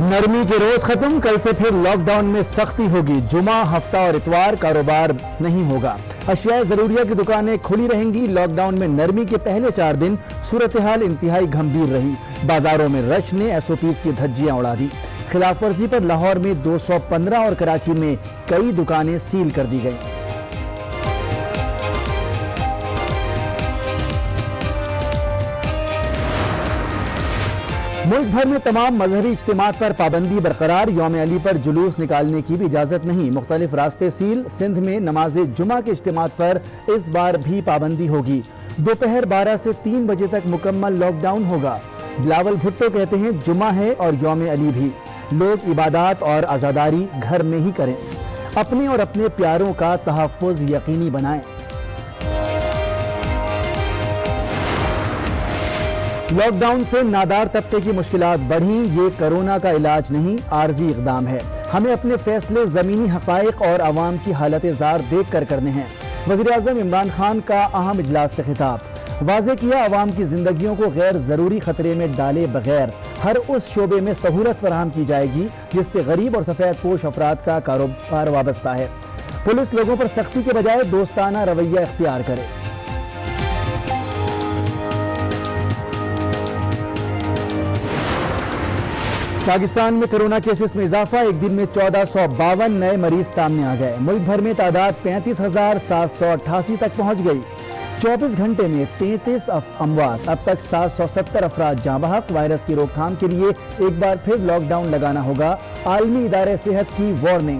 नरमी के रोज खत्म, कल से फिर लॉकडाउन में सख्ती होगी। जुमा, हफ्ता और इतवार कारोबार नहीं होगा। अशियाए जरूरिया की दुकानें खुली रहेंगी। लॉकडाउन में नरमी के पहले 4 दिन सूरत हाल इंतहाई गंभीर रही। बाजारों में रश ने SOPs की धज्जियां उड़ा दी। खिलाफ वर्जी पर लाहौर में 215 और कराची में कई दुकानें सील कर दी गई। मुल्क भर में तमाम मजहबी इज्तिमात पर पाबंदी बरकरार। यौम अली पर जुलूस निकालने की भी इजाजत नहीं। मुख्तलिफ रास्ते सील। सिंध में नमाज जुमा के इज्तिमात पर इस बार भी पाबंदी होगी। दोपहर 12 से 3 बजे तक मुकम्मल लॉकडाउन होगा। बिलावल भुट्टो कहते हैं जुमा है और यौम अली भी। लोग इबादत और आज़ादारी घर में ही करें। अपने और अपने प्यारों का तहफ़्फ़ुज़ यकीनी बनाएं। लॉकडाउन से नादार तबके की मुश्किलात बढ़ी। ये कोरोना का इलाज नहीं, आर्जी इक़दाम है। हमें अपने फैसले ज़मीनी हक़ाइक़ और आवाम की हालत ज़ार देख कर करने हैं। वज़ीर-ए-आज़म इमरान खान का अहम इजलास से खिताब। वाज़े किया, आवाम की जिंदगियों को गैर ज़रूरी खतरे में डाले बगैर हर उस शोबे में सहूलत फराहम की जाएगी जिससे गरीब और सफ़ेद पोश अफराद का कारोबार वाबस्ता है। पुलिस लोगों पर सख्ती के बजाय दोस्ताना रवैया इख्तियार करे। पाकिस्तान में कोरोना केसेस में इजाफा। एक दिन में 1452 नए मरीज सामने आ गए। मुल्क भर में तादाद 35,788 तक पहुंच गई। 24 घंटे में 33 अमवात। अब तक 770 अफराद जाँ बहक। वायरस की रोकथाम के लिए एक बार फिर लॉकडाउन लगाना होगा। आलमी इदारे सेहत की वार्निंग।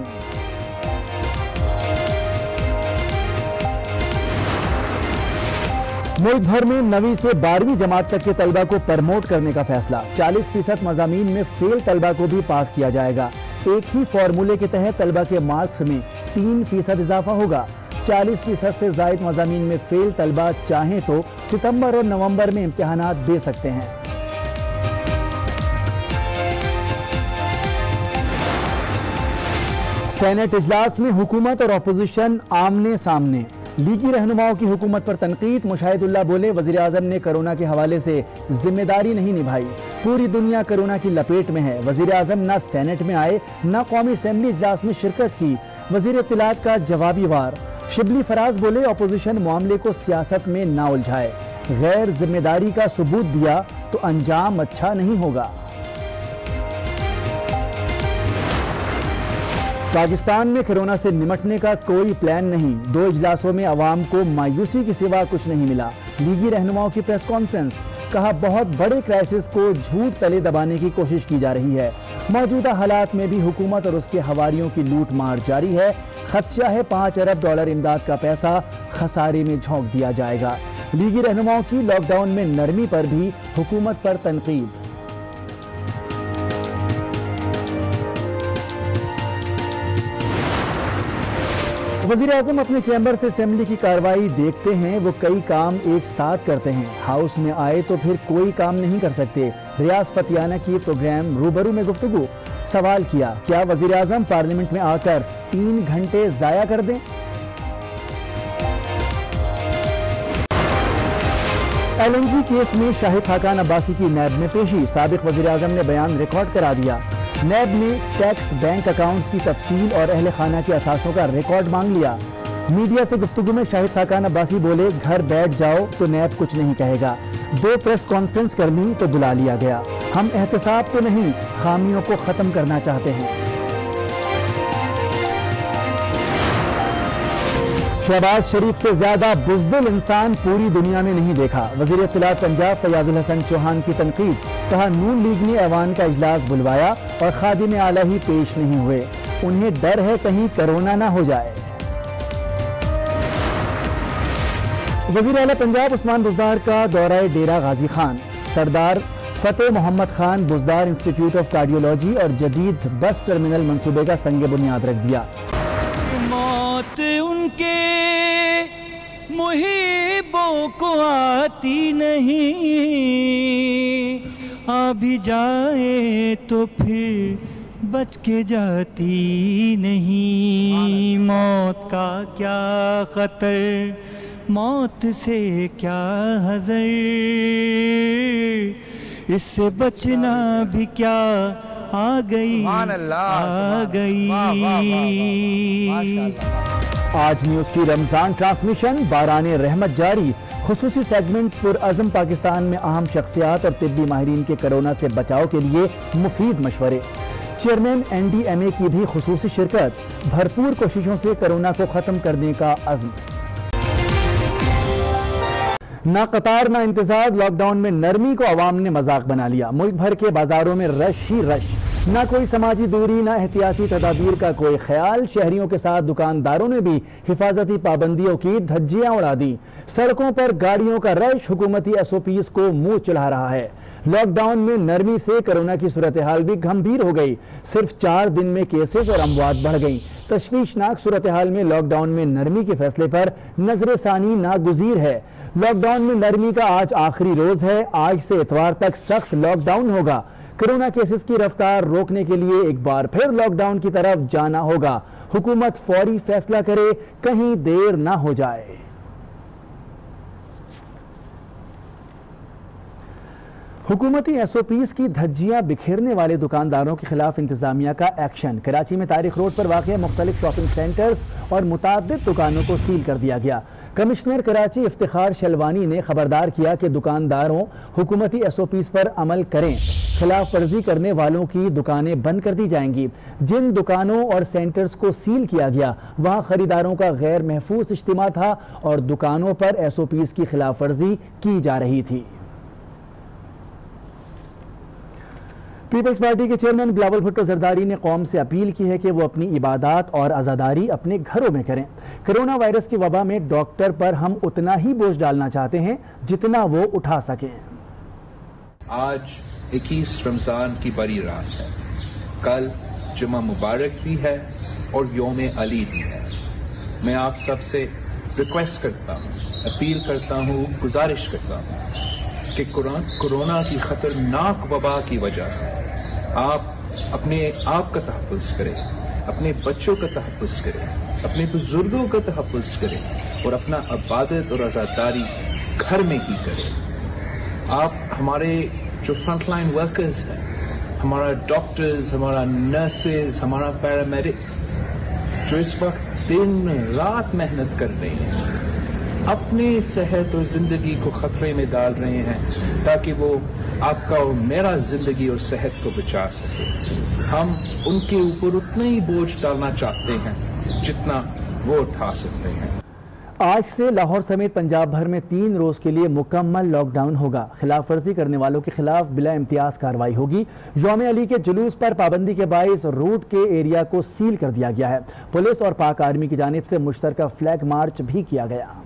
मुल्क भर में 9वीं से 12वीं जमात तक के तलबा को प्रमोट करने का फैसला। 40% मज़ामीन में फेल तलबा को भी पास किया जाएगा। एक ही फार्मूले के तहत तलबा के मार्क्स में 3% इजाफा होगा। 40% से ज़ायद मज़ामीन में फेल तलबा चाहें तो सितंबर और नवंबर में इम्तिहानात दे सकते हैं। सेनेट इजलास में हुकूमत और अपोजिशन आमने सामने। लीगी रहनुमाओं की हुकूमत पर तनकीद। मुशाहिदुल्लाह बोले, वज़ीर-ए-आज़म ने कोरोना के हवाले से जिम्मेदारी नहीं निभाई। पूरी दुनिया कोरोना की लपेट में है। वज़ीर-ए-आज़म न सेनेट में आए न कौमी असेंबली इजलास में शिरकत की। वज़ीर इत्तलात का जवाबी वार। शिबली फराज बोले, अपोजिशन मामले को सियासत में ना उलझाए। गैर जिम्मेदारी का सबूत दिया तो अंजाम अच्छा नहीं होगा। पाकिस्तान में कोरोना से निमटने का कोई प्लान नहीं। 2 इजलासों में अवाम को मायूसी के सिवा कुछ नहीं मिला। लीगी रहनुमाओं की प्रेस कॉन्फ्रेंस। कहा, बहुत बड़े क्राइसिस को झूठ तले दबाने की कोशिश की जा रही है। मौजूदा हालात में भी हुकूमत और उसके हवारियों की लूट मार जारी है। खदशा है $5 अरब इमदाद का पैसा खसारे में झोंक दिया जाएगा। लीगी रहनुमाओं की लॉकडाउन में नरमी पर भी हुकूमत पर तनकीद। वज़ीर-ए-आज़म अपने चैम्बर से असेंबली की कार्रवाई देखते हैं। वो कई काम एक साथ करते हैं। हाउस में आए तो फिर कोई काम नहीं कर सकते। रियाज फतियाना की प्रोग्राम रूबरू में गुफ्तगू। सवाल किया, क्या वज़ीर-ए-आज़म पार्लियामेंट में आकर 3 घंटे ज़ाया कर दें? LNG केस में शाहिद खाकान अब्बासी की नैब में पेशी। साबिक वज़ीर-ए-आज़म ने बयान रिकॉर्ड करा दिया। नैब ने टैक्स, बैंक अकाउंट्स की तफसील और अहले खाना के असासों का रिकॉर्ड मांग लिया। मीडिया से गुफ्तगू में शाहिद खाकान अब्बासी बोले, घर बैठ जाओ तो नैब कुछ नहीं कहेगा। 2 प्रेस कॉन्फ्रेंस कर ली तो बुला लिया गया। हम एहतसाब तो नहीं, खामियों को खत्म करना चाहते हैं। शहबाज शरीफ से ज्यादा बुज़दिल इंसान पूरी दुनिया में नहीं देखा। वज़ीर इत्तलात पंजाब फयाजुल हसन चौहान की तनकीद। कहा, नून लीग ने ऐवान का इजलास बुलवाया और खादिम आला ही पेश नहीं हुए। उन्हें डर है कहीं कोरोना ना हो जाए। वज़ीर आला पंजाब उस्मान बुज़दार का दौरा Dera Ghazi Khan. Sardar Fateh Muhammad Khan Buzdar institute of cardiology और जदीद बस टर्मिनल मंसूबे का संग बुनियाद रख दिया। मौत उनके मुहिबों को आती नहीं, आ भी जाए तो फिर बच के जाती नहीं। मौत का क्या खतर, मौत से क्या हज़र, इससे बचना भी क्या आ गई, आ गई। आज न्यूज़ की रमज़ान ट्रांसमिशन बाराने रहमत जारी। खुसूसी सेगमेंट पुरअज़म पाकिस्तान में अहम शख्सियात और तिब्बी माहिरीन के कोरोना से बचाव के लिए मुफीद मशवरे। चेयरमैन NDMA की भी खुसूसी शिरकत। भरपूर कोशिशों से कोरोना को ख़त्म करने का अज़्म। ना कतार ना इंतजार, लॉकडाउन में नरमी को अवाम ने मजाक बना लिया। मुल्क भर के बाजारों में रश ही रश, ना कोई समाजी दूरी ना एहतियाती तदाबीर का कोई ख्याल। शहरियों के साथ दुकानदारों ने भी हिफाजती पाबंदियों की धज्जियां उड़ा दी। सड़कों पर गाड़ियों का रश हुकूमती SOPs को मुंह चढ़ा रहा है। लॉकडाउन में नरमी से कोरोना की सूरत हाल भी गंभीर हो गई। सिर्फ 4 दिन में केसेस और अमवात बढ़ गई। तशवीशनाक सूरत हाल में लॉकडाउन में नरमी के फैसले पर नजर सानी नागुजीर है। लॉकडाउन में नरमी का आज आखिरी रोज है। आज से इतवार तक सख्त लॉकडाउन होगा। कोरोना केसेस की रफ्तार रोकने के लिए एक बार फिर लॉकडाउन की तरफ जाना होगा। हुकूमत फौरी फैसला करे, कहीं देर ना हो जाए। हुकूमती SOPs की धज्जियां बिखेरने वाले दुकानदारों के खिलाफ इंतजामिया का एक्शन। कराची में तारिक रोड पर वाक़ मुख्तलिफ शॉपिंग सेंटर्स और मुताद्दिद दुकानों को सील कर दिया गया। कमिश्नर कराची इफ्तिखार शलवानी ने खबरदार किया कि दुकानदारों हुकूमती SOPs पर अमल करें, खिलाफ वर्जी करने वालों की दुकानें बंद कर दी जाएंगी। जिन दुकानों और सेंटर्स को सील किया गया वहां खरीदारों का गैर महफूज इज्तिमा था और दुकानों पर SOPs की खिलाफ वर्जी की जा रही थी। पीपल्स पार्टी के चेयरमैन बिलावल भुट्टो जरदारी ने कौम से अपील की है कि वो अपनी इबादत और आज़ादारी अपने घरों में करें। कोरोना वायरस की वबा में डॉक्टर पर हम उतना ही बोझ डालना चाहते हैं जितना वो उठा सकें। आज 21 रमजान की बड़ी रात है। कल जुमा मुबारक भी है और यौम अली भी है। मैं आप सबसे रिक्वेस्ट करता हूँ, अपील करता हूँ, गुजारिश करता हूँ कि कोरोना की खतरनाक वबा की वजह से आप अपने आप का तहफ़्फ़ुज़ करें, अपने बच्चों का तहफ़्फ़ुज़ करें, अपने बुजुर्गों का तहफ़्फ़ुज़ करें और अपना इबादत और आज़ादारी घर में ही करें। आप हमारे जो फ्रंटलाइन वर्कर्स हैं, हमारा डॉक्टर्स, हमारा नर्सेज, हमारा पैरामेडिक्स, जो इस वक्त दिन रात मेहनत कर रहे हैं, अपनी सेहत और जिंदगी को खतरे में डाल रहे हैं ताकि वो आपका और मेरा जिंदगी और सेहत को बचा सके। हम उनके ऊपर उतना ही बोझ डालना चाहते हैं जितना वो उठा सकते हैं। आज से लाहौर समेत पंजाब भर में 3 रोज के लिए मुकम्मल लॉकडाउन होगा। खिलाफ वर्जी करने वालों के खिलाफ बिला इम्तियाज कार्रवाई होगी। यौम अली के जुलूस पर पाबंदी के बाइस रूट के एरिया को सील कर दिया गया है। पुलिस और पाक आर्मी की जानिब से मुश्तरका फ्लैग मार्च भी किया गया।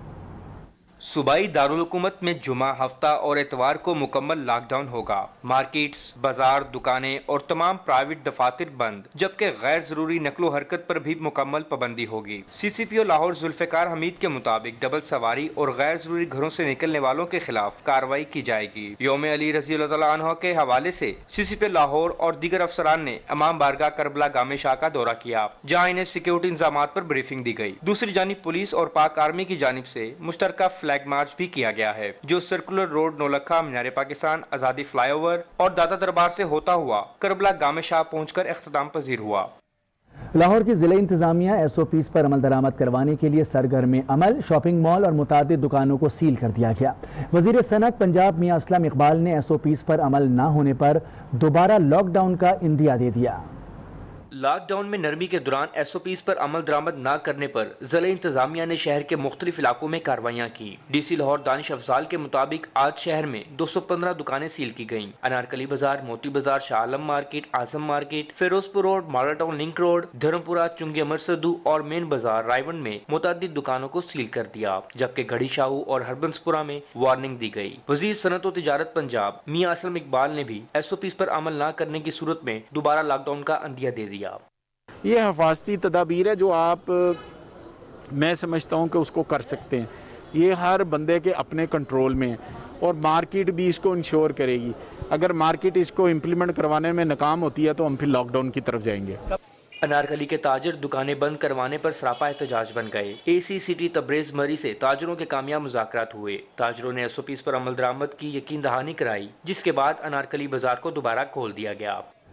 सूबाई दारुल हुकूमत में जुमा, हफ्ता और एतवार को मुकम्मल लॉकडाउन होगा। मार्केट्स, बाजार, दुकानें और तमाम प्राइवेट दफातर बंद, जबकि गैर जरूरी नकलो हरकत पर भी मुकम्मल पाबंदी होगी। CCPO लाहौर जुल्फिकार हमीद के मुताबिक डबल सवारी और गैर जरूरी घरों से निकलने वालों के खिलाफ कार्रवाई की जाएगी। यौम अली रज़ी अल्लाह तआला अन्हु के हवाले से CCPO लाहौर और दीगर अफसरान ने इमाम बारगाह करबला गामे शाह का दौरा किया, जहाँ इन्हें सिक्योरिटी इंतजाम पर ब्रीफिंग दी गई। दूसरी जानिब पुलिस और पाक आर्मी की जानिब से मुश्तरका फ्लैग मार्च भी किया गया है, जो circular road, Naulakha, Minar Pakistan, Azadi flyover और दादा दरबार से होता हुआ करबला गामे शाह पहुंचकर इख्तिताम पजीर हुआ। लाहौर की जिला इंतजामिया SOPs पर अमल दरामद करवाने के लिए सरगर्म अमल। शॉपिंग मॉल और मुतादिद दुकानों को सील कर दिया गया। वजीर सनत पंजाब मियां असलम इकबाल ने SOPs पर अमल न होने पर दोबारा लॉकडाउन का इंदिया दे दिया। लॉकडाउन में नरमी के दौरान SOPs पर अमल दरामद न करने पर जिला इंतजामिया ने शहर के मुख्तलिफ इलाकों में कार्रवाइयाँ की। DC लाहौर दानिश अफजाल के मुताबिक आज शहर में 215 दुकानें सील की गयी। Anarkali Bazaar, Moti Bazaar, Shah Alam market, Azam market, Ferozepur road, model town link road, Dharampura, Chungi Amar Sadu और मेन बाजार रायवन में मुतादिद दुकानों को सील कर दिया, जबकि घड़ी शाहू और हरबंसपुरा में वार्निंग दी गयी। वजीर सनत और तिजारत पंजाब मियां असलम इकबाल ने भी SOPs पर अमल न करने की सूरत में दोबारा लॉकडाउन का अंदिया दे दिया। ये हिफाजती तदाबीर है जो आप मैं समझता हूँ कि उसको कर सकते हैं। ये हर बंदे के अपने कंट्रोल में है और मार्केट भी इसको इंश्योर करेगी। अगर मार्केट इसको इम्प्लीमेंट करवाने में नाकाम होती है तो हम फिर लॉकडाउन की तरफ जाएंगे। अनारकली के ताजर दुकानें बंद करवाने पर सरापा एहतजाज बन गए। ACCT तब्रेज मरी से ताजरों के कामयाब मुज़ाकरात हुए। ताजरों ने SOPs पर अमल दरामद की यकीन दहानी कराई, जिसके बाद अनारकली बाजार को दोबारा खोल दिया गया।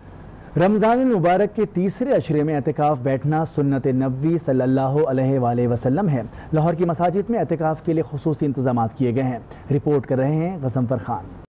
रमज़ान मुबारक के तीसरे अशरे में एतिकाफ बैठना सुन्नत नबी सल्लल्लाहु अलैहि वसल्लम है। लाहौर की मसाजिद में एतिकाफ के लिए खुसूसी इंतजामात किए गए हैं। रिपोर्ट कर रहे हैं गज़नफर खान।